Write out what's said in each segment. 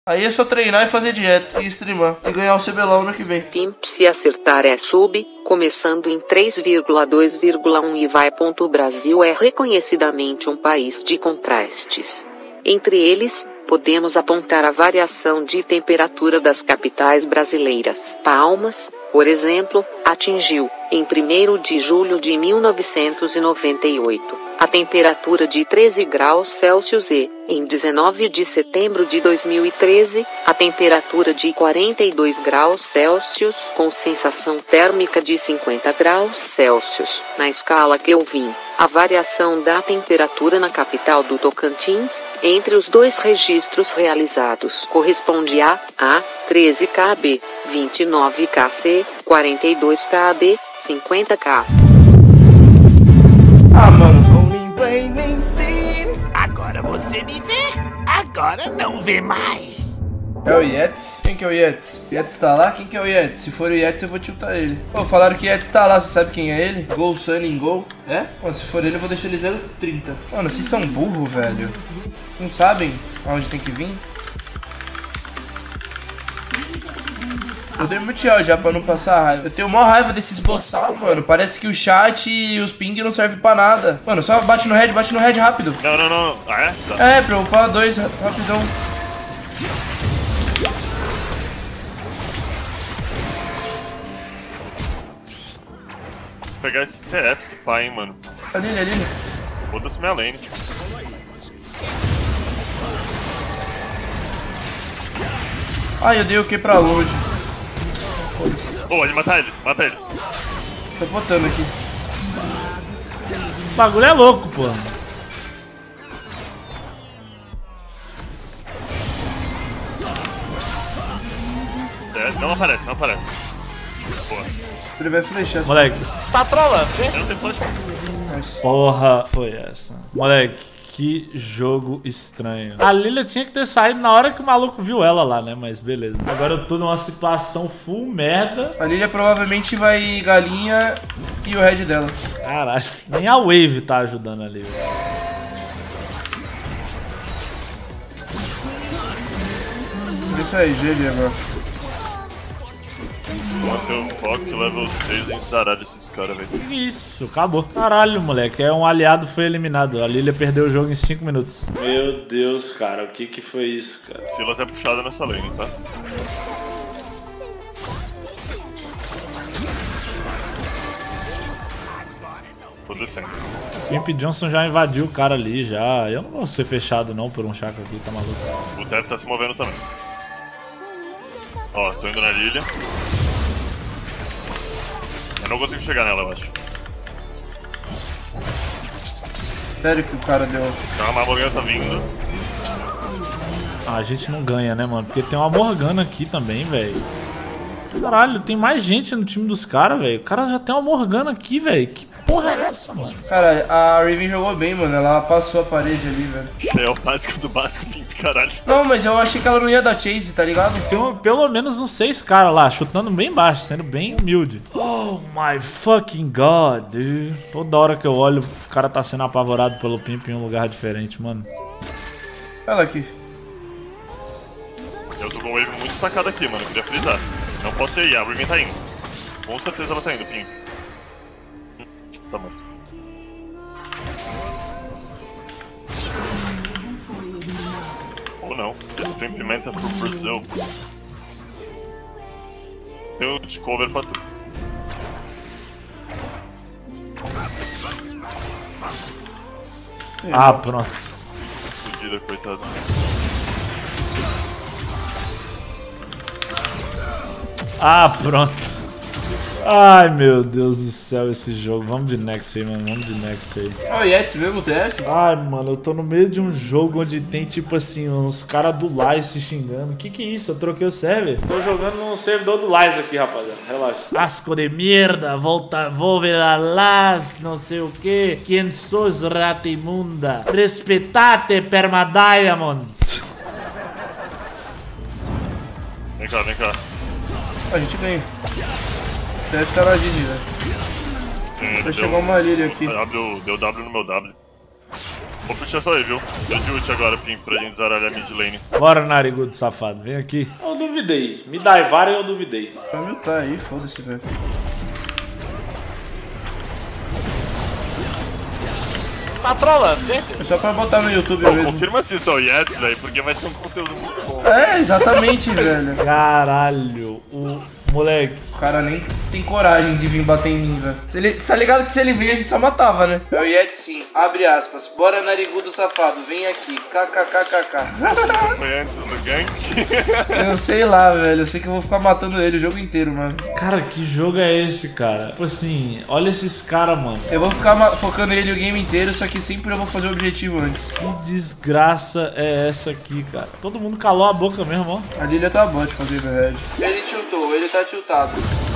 Aí é só treinar e fazer dieta e streamar e ganhar o CBLOL ano que vem. Pimp, se acertar é sub, começando em 3,2,1 e vai. O Brasil é reconhecidamente um país de contrastes. Entre eles, podemos apontar a variação de temperatura das capitais brasileiras. Palmas, por exemplo, atingiu, em 1º de julho de 1998, a temperatura de 13 graus Celsius e, em 19 de setembro de 2013, a temperatura de 42 graus Celsius com sensação térmica de 50 graus Celsius. Na escala Kelvin, a variação da temperatura na capital do Tocantins, entre os dois registros realizados, corresponde a 13 kb, 29 kc, 42 kb, 50 k. Ah, mano. Agora você me vê, agora não vê mais. É o Yetis? Quem que é o Yetis? Yetis tá lá? Quem que é o Yetis? Se for o Yetis eu vou tiltar ele. Pô, falaram que Yetis tá lá, você sabe quem é ele? Gol Sunny em gol. É? Mano, se for ele eu vou deixar ele 0,30. Mano, vocês são burro, velho. Não sabem aonde tem que vir? Eu dei mutear já pra não passar raiva. Eu tenho maior raiva desses boçal, mano. Parece que o chat e os ping não servem pra nada. Mano, só bate no red rápido. Não. Ah, é? Tá. É, pra upar 2 rapidão. Vou pegar esse TF, esse pai, hein, mano. Ali. Foda-se minha lane. Ai, eu dei o que pra longe. Pode matar eles, mata eles. Tô botando aqui. O bagulho é louco, pô. É, não aparece. Porra. Ele vai flechar. Moleque. Tá trolando, hein? Eu não tenho flash. Porra, foi essa. Moleque, que jogo estranho. A Lilia tinha que ter saído na hora que o maluco viu ela lá, né? Mas beleza. Agora eu tô numa situação full merda. A Lilia provavelmente vai galinha e o red dela. Caralho, nem a Wave tá ajudando ali, velho. Isso aí, GG agora. Manter o foco level 6 em zaralho esses caras, velho. Isso, acabou. Caralho, moleque, um aliado foi eliminado. A Lilia perdeu o jogo em 5 minutos. Meu Deus, cara, o que foi isso, cara? Silas é puxada nessa lane, tá? Tô descendo. Pimp Johnson já invadiu o cara ali, já. Eu não vou ser fechado não por um chakra aqui, tá maluco? O TF tá se movendo também. Ó, tô indo na Lilia. Eu não consigo chegar nela, eu acho. Sério que o cara deu. Calma, a Morgana tá vindo. Ah, a gente não ganha, né, mano? Porque tem uma Morgana aqui também, velho. Caralho, tem mais gente no time dos caras, velho. O cara já tem uma Morgana aqui, velho. Que porra é essa, mano? Cara, a Riven jogou bem, mano. Ela passou a parede ali, velho. É o básico do básico, caralho. Não, mas eu achei que ela não ia dar chase, tá ligado? Tem pelo menos uns 6 caras lá, chutando bem baixo, sendo bem humilde. Oh my fucking god, dude. Toda hora que eu olho, o cara tá sendo apavorado pelo Pimp em um lugar diferente, mano. Ela aqui. Eu tô com o wave muito destacado aqui, mano. Eu queria frisar. Não posso ir, a Riven tá indo. Com certeza ela tá indo, Pimp. Tá morto. Ou não. Esse Pimenta pro Brasil. Tem de cover pra tudo. Ah, pronto. Fudida, coitado. Ah, pronto. Ai, meu Deus do céu, esse jogo. Vamos de next aí, mano. Vamos de next aí. É o Yeti mesmo, o TF? Ai, mano, eu tô no meio de um jogo onde tem, tipo assim, uns caras do Lies se xingando. Que é isso? Eu troquei o server? Tô jogando no servidor do Lies aqui, rapaziada. Relaxa. Asco de merda, volta, vou ver a Las, não sei o que. Quem sos, rata imunda? Respeitate, permadiamond. Vem cá, vem cá. A gente ganha. O TF tá na GG, velho. Sim, Vai chegar uma Lilia aqui. Deu W no meu W. Vou puxar só aí, viu? Eu de ult agora, Pim, pra gente zaralhar a mid lane. Bora, narigudo safado, vem aqui. Eu duvidei. Me dá Ivara e eu duvidei. Vai mutar aí, foda-se, velho. Tá trolando, certeza. É só pra botar no YouTube Pô, mesmo. confirma se isso é o Yetz, velho, porque vai ser um conteúdo muito bom. É, exatamente, velho. Caralho, o moleque. O cara nem tem coragem de vir bater em mim, velho. Você tá ligado que se ele vir a gente só matava, né? É o Yeti sim. Abre aspas. Bora, narigudo safado. Vem aqui. KKKKK. Foi antes do gank. Eu sei lá, velho. Eu sei que eu vou ficar matando ele o jogo inteiro, mano. Cara, que jogo é esse, cara? Tipo assim, olha esses caras, mano. Eu vou ficar focando ele o game inteiro, só que sempre eu vou fazer o objetivo antes. Que desgraça é essa aqui, cara? Todo mundo calou a boca mesmo, ó. A Lilia tá bot fazendo red. Ele tiltou, ele tá tiltado.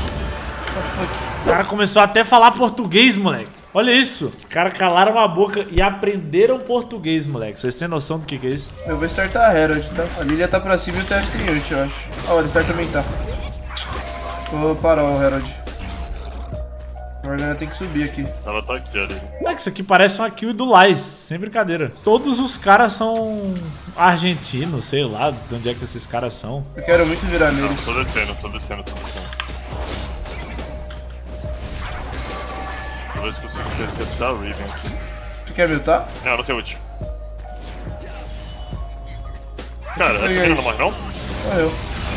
O cara começou até a falar português, moleque. Olha isso. Os caras calaram a boca e aprenderam português, moleque. Vocês têm noção do que é isso? Eu vou startar a Herald, tá? A Lilia tá pra cima e o TF tem ult, eu acho. Ah, o Alistar também tá. Vou parar o Herald. A Morgana tem que subir aqui. Ela tá aqui, ali. Moleque, isso aqui parece uma kill do Lais, sem brincadeira. Todos os caras são argentinos, sei lá de onde é que esses caras são. Eu quero muito virar Não, neles. tô descendo. Vou ver se consigo interceptar a Riven aqui. Tu quer mutar? Não, não tem ult. Cara, essa menina não morre não? Morreu.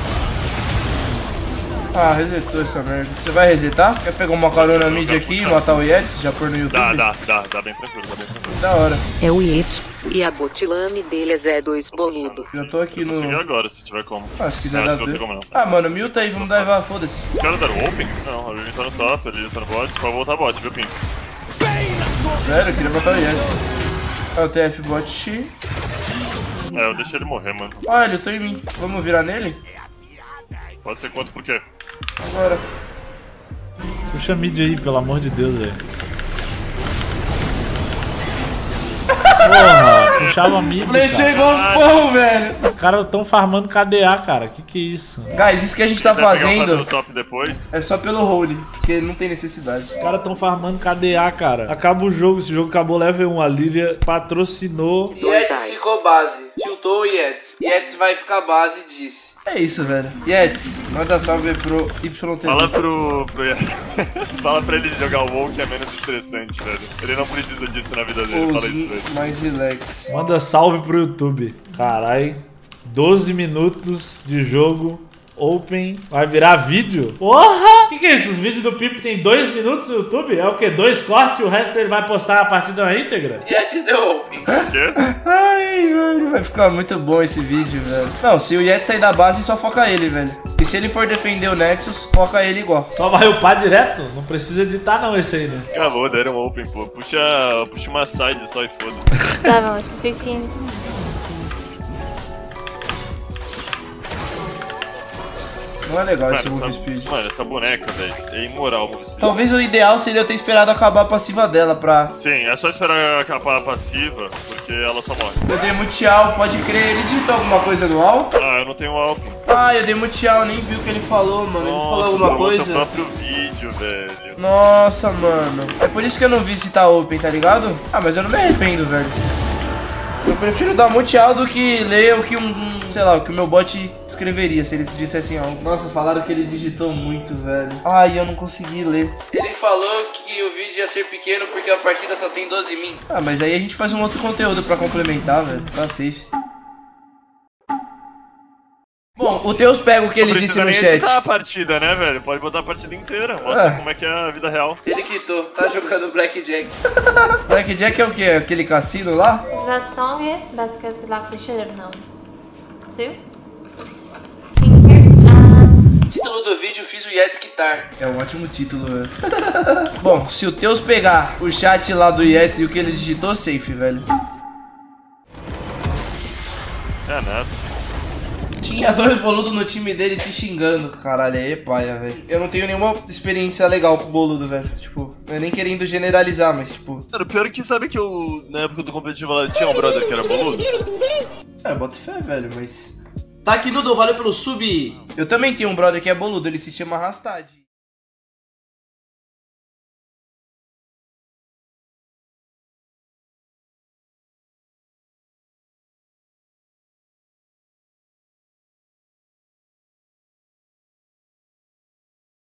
Ah, resetou essa merda. Você vai resetar? Quer pegar uma carona mid aqui e matar o Yetis? Já pôr no YouTube? Dá bem tranquilo, Da hora. É o Yetis, e a botlane deles é 2 boludo. Já tô aqui no... Consegui agora, se tiver como. Ah, se quiser Não, dar acho que não tem B. como não. Ah, mano, muta aí, vamos divar, foda-se. Os caras deram open? Não, a Riven tá no top, ele tá no bot, só voltar bot, viu, Pim? Velho, eu queria matar o Yetis. Ah, o TF bot. É, eu deixei ele morrer, mano. Olha, eu tô em mim. Vamos virar nele? Pode ser quanto por quê? Agora. Puxa mid aí, pelo amor de Deus, velho. Porra, puxava mid, Flechei cara. igual um pão, velho. Os caras tão farmando KDA, cara. Que é isso? Guys, isso que a gente tá Quer pegar o Fábio no fazendo top depois? é só pelo holy, porque não tem necessidade. Os caras tão farmando KDA, cara. Acaba o jogo, esse jogo acabou level 1. A Lilia patrocinou. Yetis ficou base. Tiltou o Yetis. Yetis vai ficar base e disse. É isso, velho. Yetis, manda salve pro YTV. Fala pro Fala pra ele jogar o WoW que é menos estressante, velho. Ele não precisa disso na vida dele, fala isso pra ele. Mais relax. Manda salve pro YouTube. Carai, 12 minutos de jogo. Open. Vai virar vídeo? Porra! Que é isso? Os vídeos do Pipo tem 2 minutos no YouTube? É o quê? 2 cortes e o resto ele vai postar a partida na íntegra? Yetis deu open. O quê? Ai, velho, vai ficar muito bom esse vídeo, velho. Não, se o Yetis sair da base, só foca ele, velho. E se ele for defender o Nexus, foca ele igual. Só vai upar direto? Não precisa editar não esse aí, né? Acabou, deram um open, pô. Puxa uma side só e foda-se. Tá bom, 15. Não é legal esse Mano, move speed. Mano, essa boneca, velho, é imoral o move speed. Talvez o ideal seria eu ter esperado acabar a passiva dela pra... Sim, é só esperar acabar a passiva, porque ela só morre. Eu dei multi-all, pode crer. Ele digitou alguma coisa no all? Ah, eu não tenho álcool. Ah, eu dei multi-all, nem vi o que ele falou, mano. Ele falou alguma falou coisa? seu próprio vídeo, velho. Nossa, mano. É por isso que eu não vi se tá open, tá ligado? Ah, mas eu não me arrependo, velho. Eu prefiro dar multi-all do que ler o que sei lá, o que o meu bot escreveria se eles dissessem algo. Nossa, falaram que ele digitou muito, velho. Ai, eu não consegui ler. Ele falou que o vídeo ia ser pequeno porque a partida só tem 12 min. Ah, mas aí a gente faz um outro conteúdo pra complementar, velho. Tá safe. Bom, o Teus pega o que ele disse no chat. Não a partida, né, velho? Pode botar a partida inteira. Mostra como é que é a vida real. Ele quitou, tá jogando Blackjack. Blackjack é o quê? Aquele cassino lá? Is that song? Yes, that's because we should have known. Sue? Título do vídeo, fiz o Yetis quitar. É um ótimo título, velho. Bom, se o Teus pegar o chat lá do Yetis e o que ele digitou, safe, velho. É nada. Tinha 2 boludos no time dele se xingando. Caralho, aí é paia, velho. Eu não tenho nenhuma experiência legal com boludo, velho. Tipo, eu nem querendo generalizar, mas tipo... Cara, o pior é que sabe que eu, na época do competitivo lá, tinha um brother que era boludo? É, bota fé, velho, mas... Tá aqui, Noodle, valeu pelo sub. Eu também tenho um brother que é boludo, ele se chama Rastad.